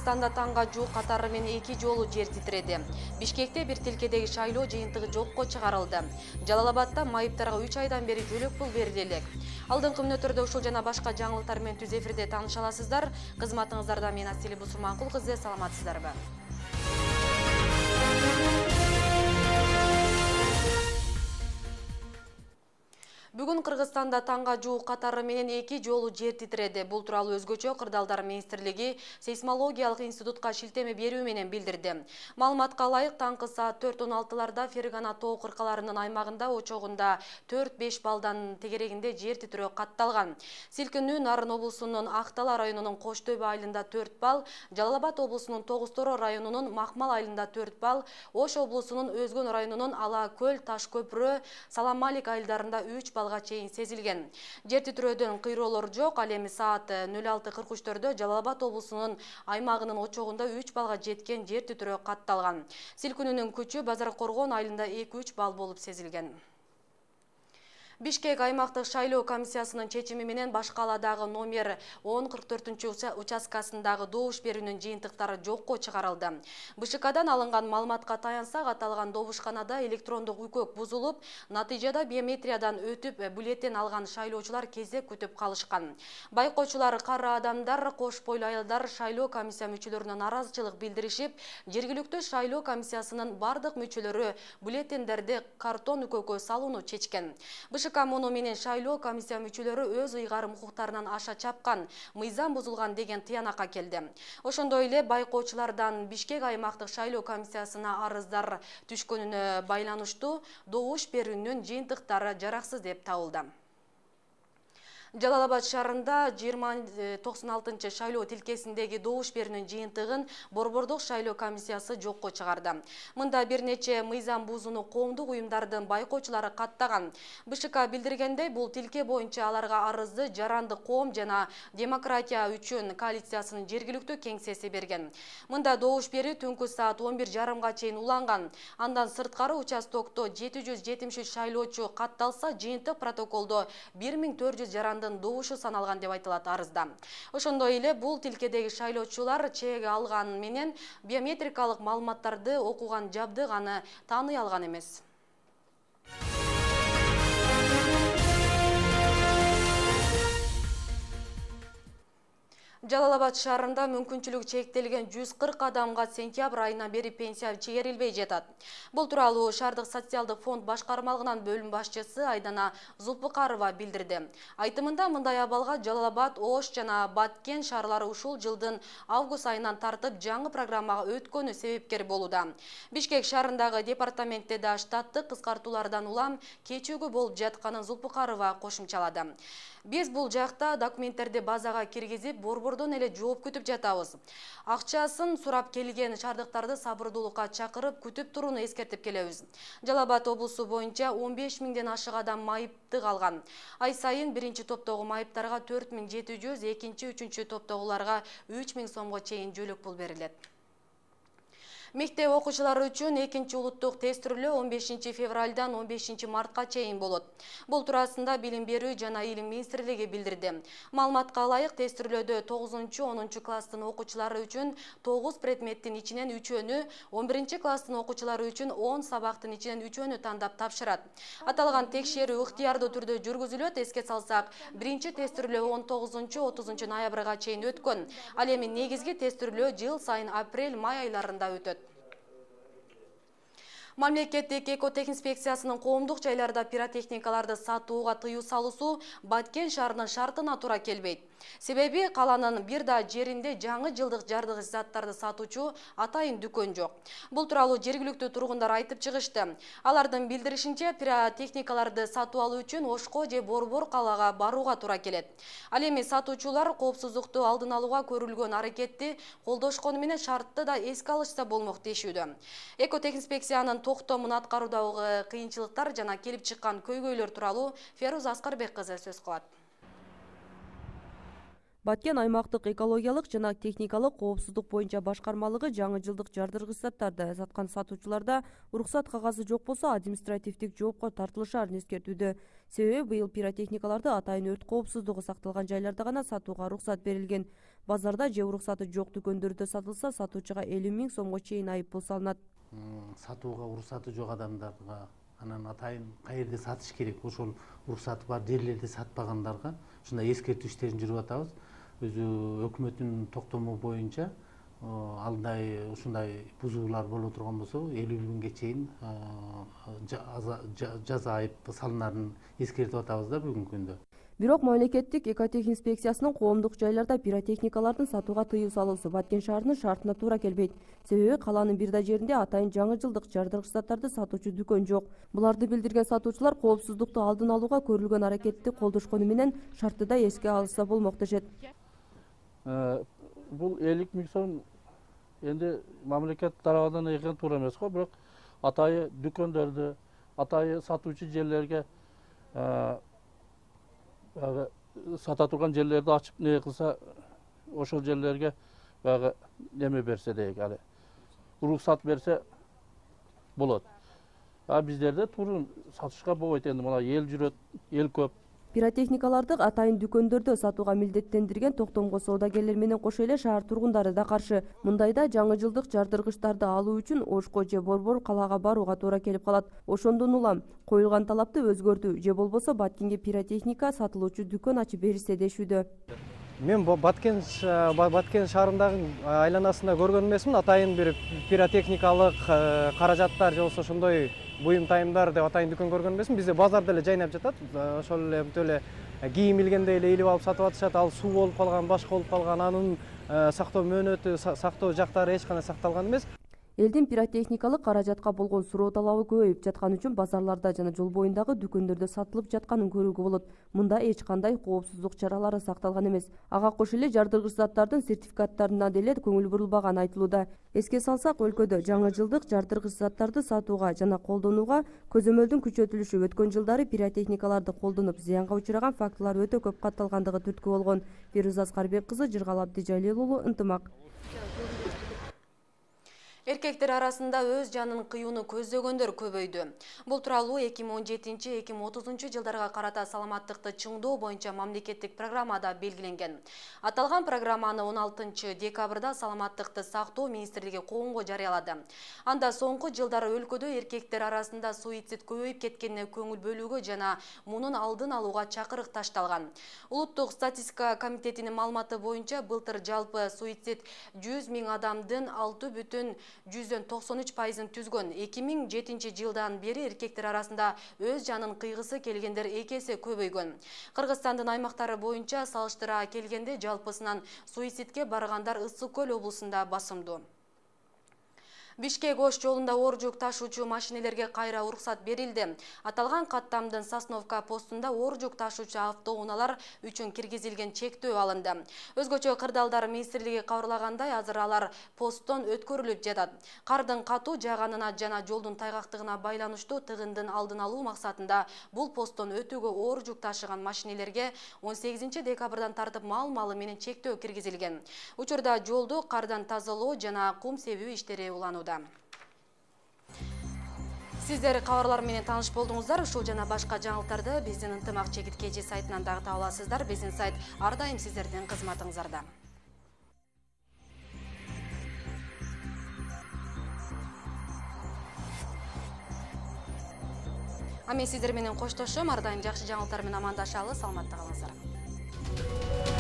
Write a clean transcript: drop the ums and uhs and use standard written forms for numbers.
Кыргызстанда таңга жук катары менен 2 жолу жер титиреди. Бишкекте бир тилкедеги шайлоо жыйынтыгы жокко чыгарылды. Жалал-Абадта майыптарга 3 айдан бери жөлөк пул бериле элек. Алдыңкы мүнөттөрдө ушул жана башка жаңылыктар менен түз эфирде тааныша аласыздар. Кызматыңыздарда мен Асили Бусурманкул кызы, саламатсыздарбы? Бүгүн Кыргызстанда таңга жук катары менен 2 жолу жер титиреди. Бул тууралуу Өзгөчө Кырдаалдар министрлиги сейсмологиялык институтка шилтеме берүү менен билдирди. Маалыматка ылайык, таңкы саат 4:16 Фергана тоо кыркаларынын аймагында очогунда 4-5 балдан тегерегинде жер титирөө катталган. Силкинүү Нарын облусунун Актала районунун Кош Төбө айылында 4 балл, Жалал-Абад облусунун Тогуз Тороо районунун Макмал айылында 4 балл, Ош облусунун Өзгөн районунун Ала Көл, Таш Көпүрө, Саламалик айылдарында 3 балга чейин сезилген. Жер титирөөдөн кыйроолор жок. Ал эми саат 06:43 Жалал-Абад облусунун аймагынын очогунда 3 балга жеткен жер титирөө катталган. Силкинүүнүн күчү Базар Коргон айылында 2-3 балл болуп сезилген. Бишкек аймактык шайлоо комиссиясынын чечими менен баш кааладагы номер 1044 участкасындагы добуш берүүнүн жыйынтыктары жокко чыгарылды. БШКдан алынган маалыматка таянсак, аталган добушканада электрондук үкөк бузулуп, натыйжада биометриядан өтүп, бюллетень алган шайлоочулар кезек күтүп калышкан. Байкоочулар, кара адамдар, кош бойлуу аялдар шайлоо комиссия мүчөлөрүнө наразычылык билдиришип, жергиликтүү шайлоо комиссиясынын бардык мүчөлөрү бюллетендерди картон үкөккө салууну чечкен. Муну менен шайлоо комиссия мүчөлөрү өз ыйгарым укуктарынан аша чапкан, мыйзам бузулган деген тыянакка келди. Ошондой эле байкоочулардан Бишкек аймактык шайлоо комиссиясына арыздар түшкөнүнө байланыштуу добуш берүүнүн жыйынтыктары жараксыз деп табылды. Жалал-Абад шаарында 96 шайлоо тилкесиндеги добуш берүүнүн жыйынтыгын Борбордук шайлоо комиссиясы жокко чыгарды. Мында бир нече мыйзам бузууну коомдук уюмдардын байкоочулары каттаган. БШК билдиргендей, бул тилке боюнча аларга арызды Жарандык коом жана Демократия үчүн коалициясынын жергиликтүү кеңсеси берген. Мында добуш берүү түнкү саат 11:30 чейин уланган. Андан сырткары участокто 773 шайлоочу катталса, жыйынтык протоколдо 1400 жарандын добушу саналган деп айтылат арызда. Ошондой эле бул тилкедеги шайлоочулар чек алган менен биометрикалык маалыматтарды окуган жабдык аны тааный алган эмес. Жалал-Абад шаарында мүмкүнчүлүгү чектелген 140 адамга сентябрь айынан бери пенсия чегерилбей жатат. Бул тууралуу шаардык социалдык фонд башкармалыгынын бөлүм башчысы Айдана Зулпукарова билдирди. Айтымында, мындай абалга Жалал-Абад, Ош жана Баткен шаарлары ушул жылдын август айынан тартып жаңы программага өткөнү себепкер болууда. Бишкек шаарындагы департаментте да штаттык кыскартуулардан улам кечүүгү болуп жатканын Зулпукарова кошумчалады. Биз бул жакта документтерди базага киргизип, борбордон эле жооп күтүп жатабыз. Акчасын сурап келген шаардыктарды сабырдуулукка чакырып күтүп турууну эскертип келебиз. Жалал-Абад облусу боюнча 15 миңден ашык адам майыптык алган. Ай сайын биринчи топтогу майыптарга 4700, экинчи, үчүнчү топтогуларга 3000 сомго чейин жөлөк пул берилет. Мектеп окуучулары үчүн экинчи улуттук тестирүүлөө 15 февралдан 15 мартка чейин болот. Бул туурасында Билим берүү жана Илим министрлиги билдирди. Маалыматка ылайык, тестирүүлөөдө 9-10 класстын окуучулары үчүн 9 предметтин ичинен 3-өнү, 11 класстын окуучулары үчүн 10 сабактын ичинен 3-өнү тандап тапшырат. Аталган текшерүү ыктыярдуу түрдө жүргүзүлөт. Эске салсак, биринчи тестирүүлөө 19-30 ноябрга чейин өткөн. Ал эми негизги тестирүүлөө жыл сайын апрель-май айларында өтөт. Мамлекеттик экотехинспекциясынын коомдук жайларда пиротехникаларды сатууга тыюу салуусу Баткен шаарынын шартына туура келбейт. Себеби каланын бир да жеринде жаңы жылдык жардыгыч заттарды сатуучу атайын дүкөн жок. Бул тууралуу жергиликтүү тургундар айтып чыгышты. Алардын билдиришинче, пиротехникаларды сатуу алуу үчүн Ошко же Борбор калаага барууга туура келет. Ал эми сатуучулар коопсуздукту алдын алууга көрүлгөн аракетти колдошкону менен шартты да эске алышса болмок дешүүдө. Экотехинспекциянын токтомун аткаруудагы кыйынчылыктар жана келип чыккан көйгөйлөр тууралуу Феруз Аскарбек кызы сөз кылат. Баткен аймактык экологиялык жана техникалык коопсуздук боюнча башкармалыгы жаңы жылдык жардыргыч заттарды саткан сатуучуларда уруксат кагазы жок болсо административдик жоопко тартылышарын эскертүүдө. Себеби быйыл пиротехникаларды атайын өрт коопсуздугу сакталган жайларда гана сатууга уруксат берилген. Базарда же уруксаты жок дүкөндөрдө сатылса, сатуучуга 50 000 сомго чейин айыппул салынат. Сатууга уруксаты жок адамдарга, анан атайын каерде сатыш керек, ошол уруксаты бар жерлерде сатпагандарга ушундай эскертүү иштерин жүрүп атабыз. Өзү өкмөттүн токтому боюнча ушундай бузуулар боло турган болсо 50 000ге чейин жаза айып салынарын эскертип атабыз да бүгүнкү күндө. Бирок мамлекеттик экотех инспекциясынын коомдук жайларда пиротехникалардын сатууга тыюу салуусу Баткен шаарынын шартына туура келбейт. Себеби калаанын бир да жеринде атайын жаңы жылдык жардыргыч заттарды сатуучу дүкөн жок. Буларды билдирген сатуучулар коопсуздукту алдын алууга көрүлгөн аракетти колдошкону менен шартты да эске алышса болмок дешет. Бул 50 000 сом энди мамлекет тарабынан экен туура эмес го, бирок атайы дүкөндөрдө, атайы сатуучу жерлерге сата турган жерлерди ачып не кылса, ошол жерлерге баягы неме берсе дейик, али уруксат берсе болот. Биздерде турун сатышка болбойт, энди мына эл жүрөт, эл көп. Пиротехникаларды атайын дүкөндөрдө сатууга милдеттендирген токтомго соодагерлер менен кошо эле шаар тургундары да каршы. Мындайда жаңы жылдык жардыргычтарды алуу үчүн Ошко же Борбор калаага барууга туура келип калат. Ошондон улам коюлган талапты өзгөртүү же болбосо Баткенге пиротехника сатылуучу дүкөн ачып беришсе дешүүдө. Мен Баткен шаарындагы айланасында көргөн эмесмин, атайын бир пиротехникалык каражаттар же болбосо ошондой буюм тайымдар деп атайын дүкөн көргөн эмесмин. Бизде базарда эле жайнап жатат. Ошол эле кийим илгенде эле илип алып сатып атышат. Ал суу болуп калган, башка болуп калган, анын сактоо мөөнөтү, сактоо жактары эч кандай сакталган эмес. Элдин пиротехникалык каражатка болгон суроо талабы көбөйүп жаткан үчүн базарларда жана жол боюндагы дүкөндөрдө сатылып жатканын көрүүгө болот. Мында эч кандай коопсуздук чаралары сакталган эмес. Ага кошо эле жардыргыч заттардын сертификаттарына деле көңүл бурулбаганы айтылууда. Эске салсак, өлкөдө жаңы жылдык жардыргыч заттарды сатууга жана колдонууга көзөмөлдүн күчөтүлүшү өткөн жылдары пиротехникаларды колдонуп зыянга учураган фактылар өтө көп катталгандыгы түрткү болгон. Фируза Аскарбек кызы, Жыргал Абдижалил уулу, Ынтымак. Эркектер арасында өз жанын кыюуну көздөгөндөр көбөйдү. Бул тууралуу 2017-2030 жылдарга карата саламаттыкты чыңдоо боюнча мамлекеттик программада белгиленген. Аталган программаны 16 декабрда саламаттыкты сактоо министрлиги коомго жарыялады. Анда соңку жылдары өлкөдө эркектер арасында суицид көбөйүп кеткенине көңүл бөлүүгө жана мунун алдын алууга чакырык ташталган. Улуттук статистика комитетинин маалыматы боюнча былтыр жалпы суицид 100 000 адамдын 6,93% түзгөн. 2007 жылдан бери эркектер арасында өз жанын кыйгысы келгендер 2 эсе көбөйгөн. Кыргызстандын аймактары боюнча салыштыра келгенде жалпысынан суицидке баргандар Ысык Көл облусунда басымдуу. Бишкек-Ош жолунда оор жүк ташуучу машинелерге кайра уруксат берилди. Аталган каттамдын Сосновка постунда оор жүк ташуучу автоунаалар үчүн киргизилген чектөө алынды. Өзгөчө кырдаалдар министрлиги кабарлагандай, азыр алар посттон өткөрүлүп жатат. Кардын катуу жааганына жана жолдун тайгактыгына байланыштуу тыгындын алдын алуу максатында бул посттон өтүүгө оор жүк ташыган машинелерге 18 декабрдан тартып мал-малы менен чектөө киргизилген. Учурда жолду кардан тазалоо жана кум себүү иштери уланууда. Сиздер кабарлар менен тааныш болдуңуздар. Ушул жана башка жаңылыктарды биздин Ынтымак ЧК сайтынан дагы таба аласыздар. Биздин сайт ар дайым сиздердин кызматыңыздарда. Мен сиздер менен коштошом. Ар дайым жакшы жаңылыктар менен амандашалы. Саламатта калыңыздар.